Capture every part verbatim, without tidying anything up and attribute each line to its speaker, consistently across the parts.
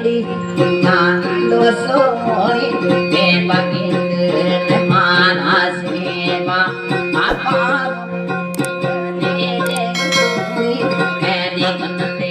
Speaker 1: di nando soli te bagit mana sema apa ni de ni de kanne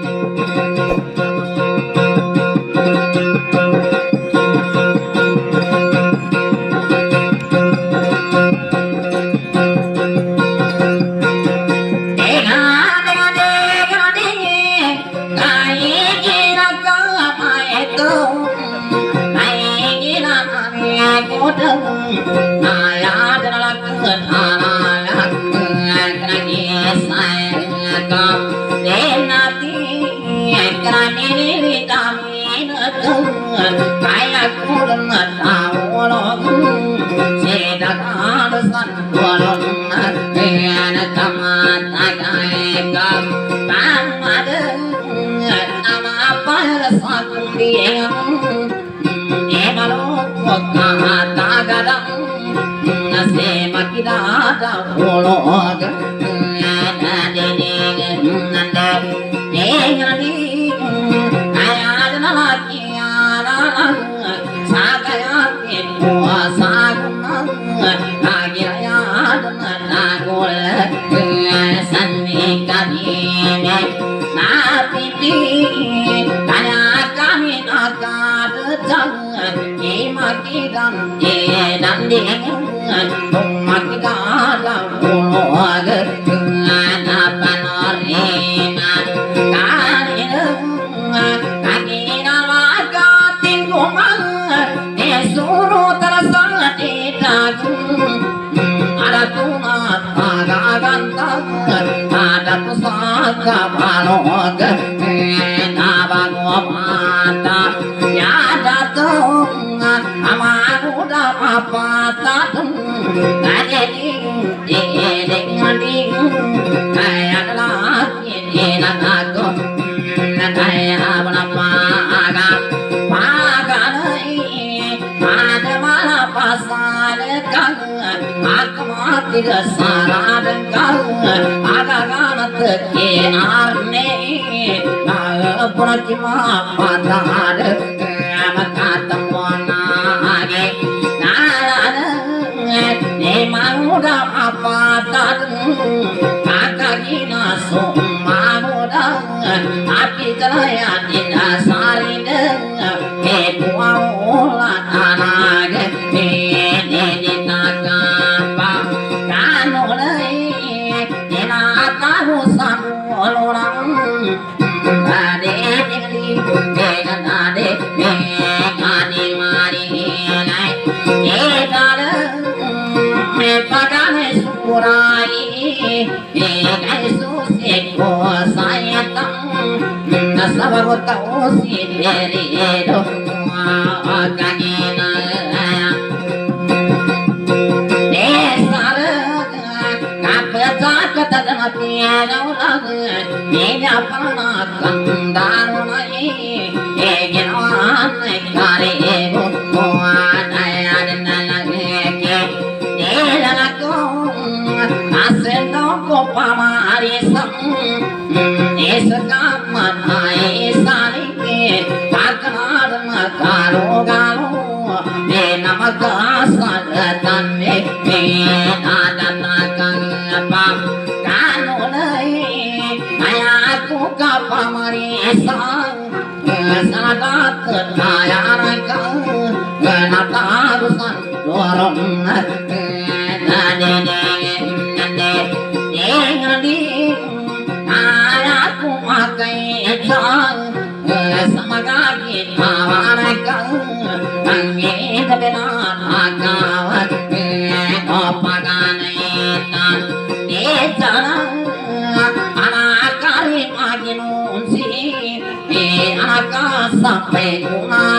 Speaker 1: sampai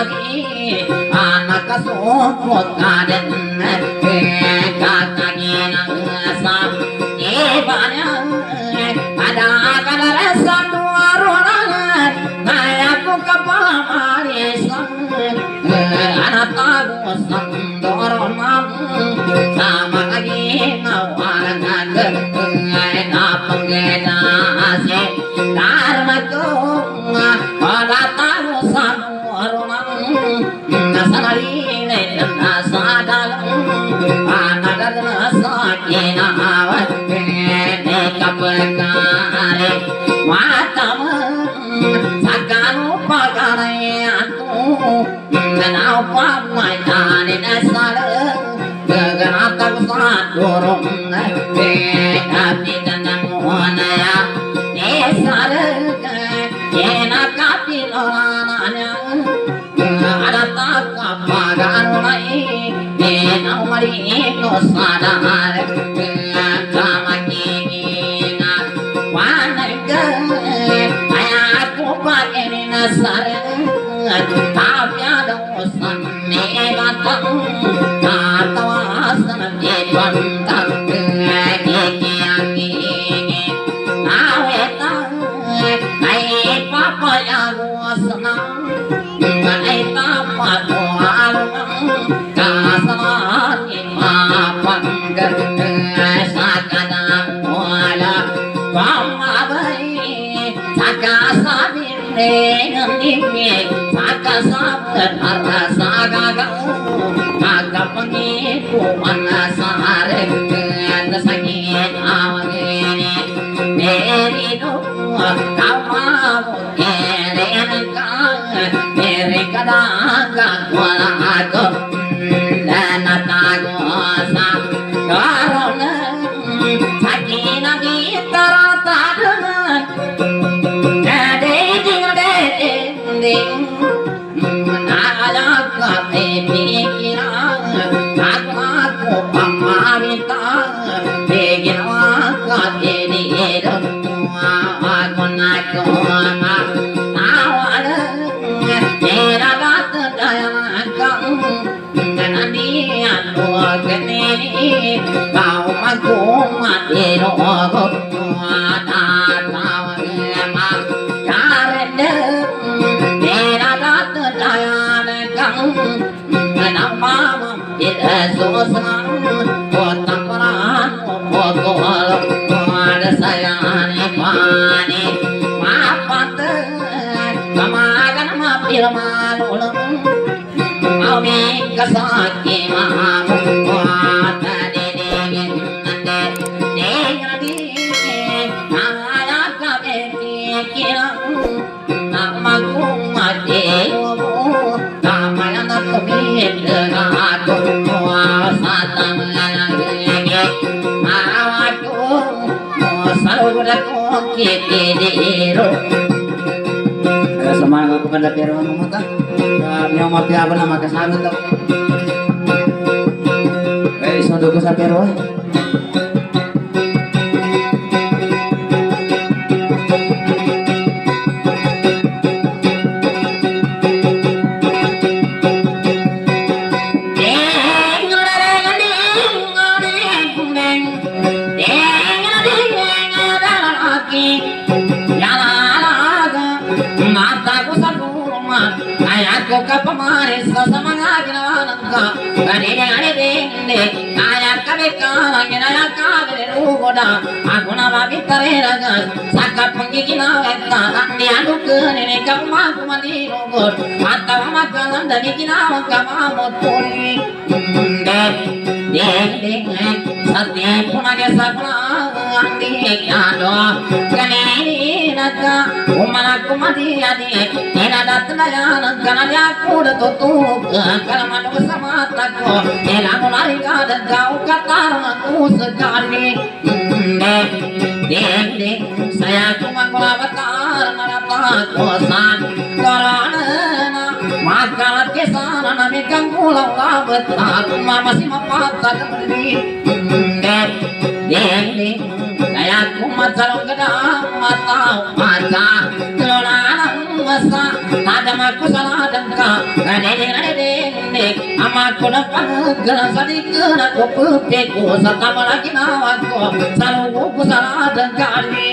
Speaker 1: kumari anak sopot kaden kakaknya nangsa ibanya ada kada rasa dua orang ngayaku kapamarisan anak tahu sandoromam sama lagi ngawaran ngagem ngapeng gedase karena ku pada tahu sama tapi ada urusan negatang katawasan di bantang gigi gigi awetang ai papa yang senang ai papa doang kasalan mapan sakana wala pamabai sakasabin nengni sakasabin arasagaga agapangi kumana sare nasangin awagene merino kamamu kerenka merekadaga wala ako danatagosa karona sakina gitaratadana ade ding ade ding nalaka pepikira aku pamarita begina kadenido aku nakoma awala neragat dayakang nanani anu keneni kau makumatiro aku ada tawama karena neragat dayakang kenapa Yesusang kota peran pokol ada sayang pani mapate kamagan mapil malulung kami kasaki mahamu kuata didingin nande dengradi nangala kami kirang nama kumati Kamayana kumit aku kuasa tamalagi aku saludaku kitidiro semangat aku pada pero mamata yang mati apa nama kesana tuh eh sondo ko sa pero Aku kapamaris sa mga ginawa ng ka Ganini-ganini Kaya kami ka Ginaya ka Ginilugo na Ako na mabitarilagas Sa kapanggiginawag ka Hindi ano ka Nini ka umakumanilugod At tawa magkalanda Ni ginawag ka Mamot puli Hindi Hindi Sa tiempo nag-isap na Hindi ano Ganini na ka Umanak kumadi-adi Inadat na yan Ang kanali ako natutulog Kalaman ko sa mata ko Kailangan ko narigadan ka O katarang ako sa kani Hindi Hindi Saya kumagbabatar Marapagkosan Karana na Magkalat kesana Namin kang kulang labat At mamasi mapatag Hindi Hindi Kaya kumatalong ka na Mataw mata Kalonanang masa Nadam aku salah dengka Kadedek-kadedek Amaku dapat Gelas sadikun aku pepeku Setama lagi nawaku Selalu ku salah dengka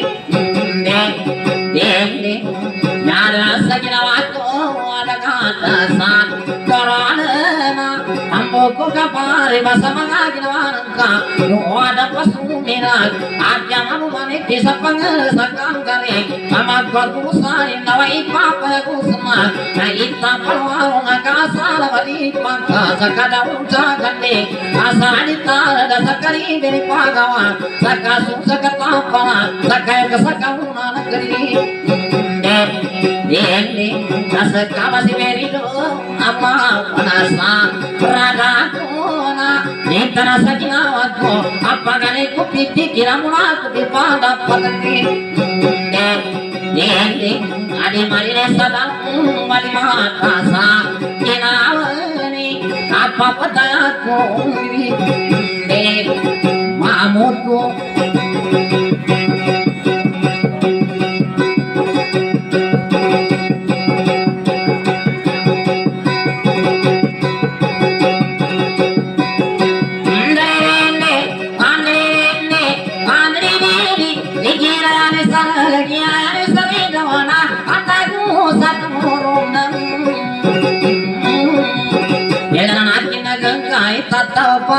Speaker 1: Dek Dek Dek Nyada saginawaku Ada katasan Karana Amboku kapari Basa mga ginawa nengka Ada pasumirat At yang aku manik Bisa pengesakang garing Amaku aku sarin Nawa ipapaku semak Na ita palwaro Nga kasala Malipangka Sakada uncakan dek Asa aditara Da sakari Beri pagawa Sakasung sakatapala Sakaya kasakauna negeri Dek Dek Dek Nasaka masih beri do Apa panasa Radaku na Nita nasa ginawaku Apa ganiku pipikiran Aku dipada patagi Dek Dek Dek Adi marine sadang Mali matasa Kinawani Apa patayaku Dek Mamutku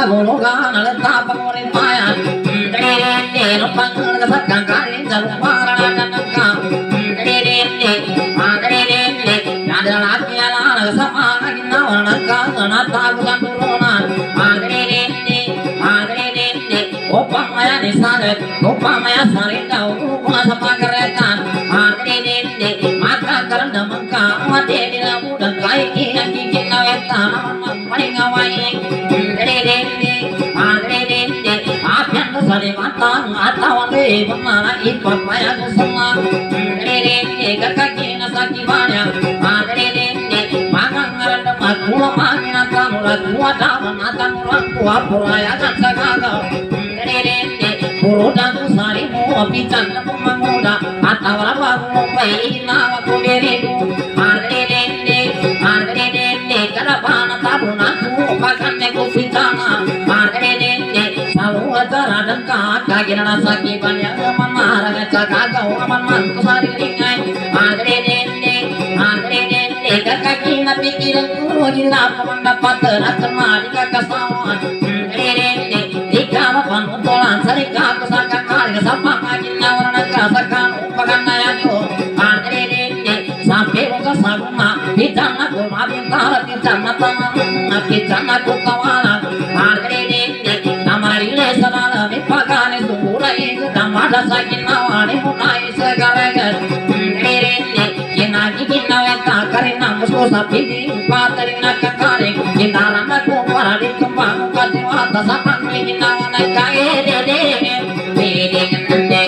Speaker 1: gulugan alta panguripayan dede lupang kasakang karin jalupara kanaka dede dede ada laki ala sama ginawa naka nata bulan turunan dede dede opang maya nisare opang maya sarinda upang sama keretan dede maka karena maka mati di lamu dan kai yang kikin nawetan paling awai dede dede apian kesari matang atau ane bernara ikut maya kusuma dede kakaki nasaki banyak dede maka ngaranda makula mangina tamula kuat daman atang orang tua puraya kan sagaga dede Purudan sarimu pican pemanguda atau rawamu baina aku diriku dede dede kadapana tabunaku pakan neku pitana dede salu acara dan kakak kira nasaki banyak mamara cakaga aman man kusari ringai dede dede kakak kina pikiranku gila mendapat terakan mari kakak sawan dede ikaw panutolan sarika kusaka kali kasapa kagina warna kasakan upakan nayaku dede sampai uka saguma pican aku mabintara pican matang pican aku kawalan dede namarile sabala mipagane sungura iku damada sakin nawani munai segalegan dede kinagi kinaweta karina musko sapidi patarina kakare kinala naku paradi kembang kasiwata sapang kinawana kae dede dede dede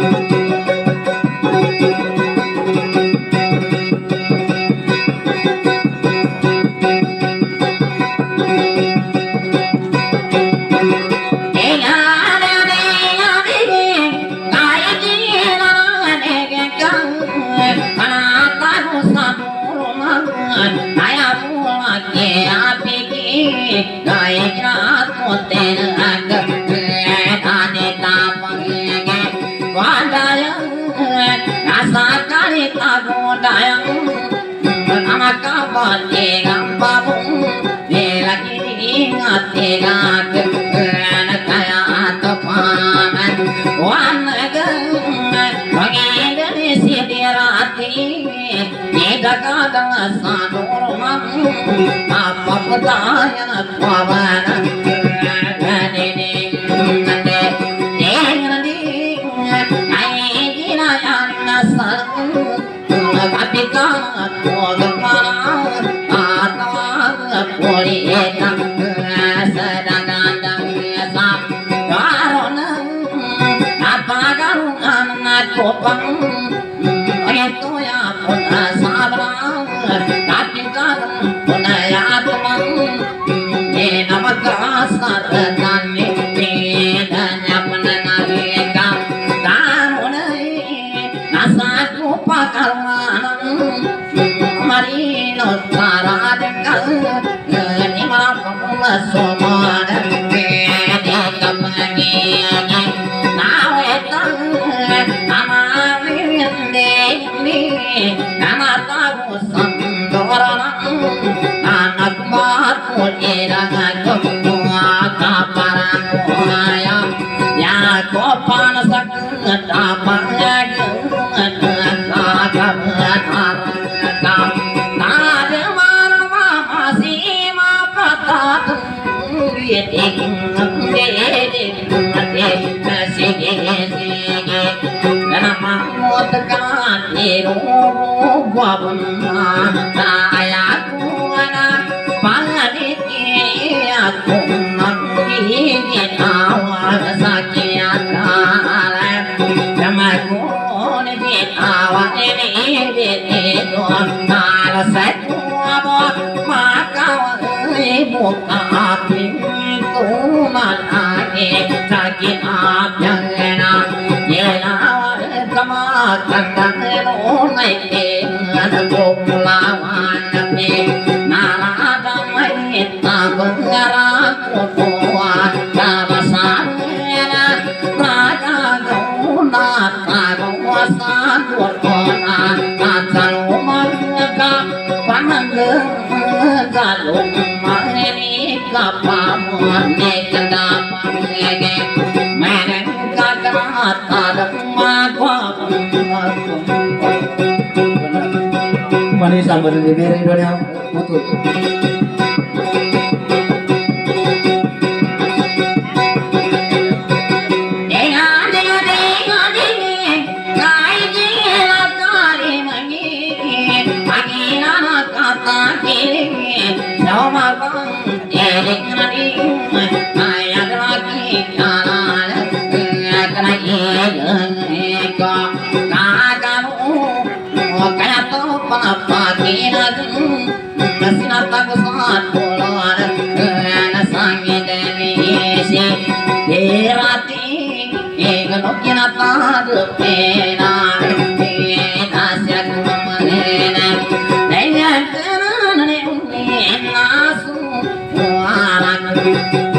Speaker 1: apa pedaya pawana dede dede dede ai gina yang nasar kapita pogapana atwa poli etam sedangkan dasa karona apa garungan kopang itu ya pun sabra tapi kan punaya teman di nama kasar dan ini dan yang menengahkan tanunai nasaku pakalan marino cara dekat ini malah semua dan beda kemenangan nawetan nama ini nama tahu sendorana anak batu irangan semua kaparan kuaya ya kopan sakit apa lagi kakak benar ada marma masih mapata tunggu tekan iru gua ayaku anak panganiki aku nanti awal sakit alam namaku ni awal ini itu kalau saya maka ibu pintu mati sakit apa enak yelah kemakan dan naik ada kumlawan nabi nara damai tak bergerak kuat karasana raja guna kaguasa kuat kona kacalu mereka pananggen galung mani kapamu nekanda mangege menen kagata dhamma mani sambar di beri dunia mutu Thank you.